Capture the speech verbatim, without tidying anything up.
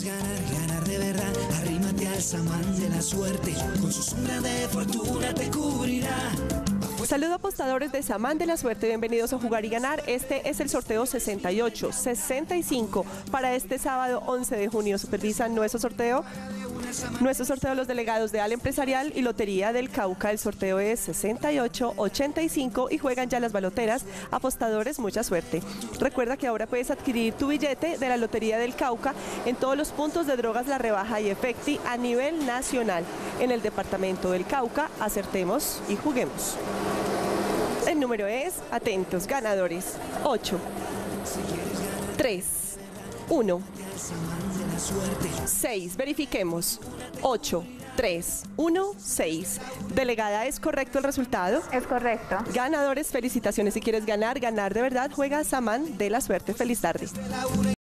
ganar, ganar de verdad, arrímate al samán de la suerte, con su sombra de fortuna te cubrirá. Saludos apostadores de Samán de la Suerte, bienvenidos a Jugar y Ganar. Este es el sorteo sesenta y ocho sesenta y cinco para este sábado once de junio. Supervisan nuestro sorteo, nuestro sorteo los delegados de Al Empresarial y Lotería del Cauca. El sorteo es sesenta y ocho ochenta y cinco y juegan ya las baloteras. Apostadores, mucha suerte. Recuerda que ahora puedes adquirir tu billete de la Lotería del Cauca en todos los puntos de Drogas La Rebaja y Efecti a nivel nacional. En el departamento del Cauca, acertemos y juguemos. El número es, atentos, ganadores, ocho, tres, uno, seis, verifiquemos, ocho, tres, uno, seis. Delegada, ¿es correcto el resultado? Es correcto. Ganadores, felicitaciones. Si quieres ganar, ganar de verdad, juega Samán de la Suerte. Feliz tarde.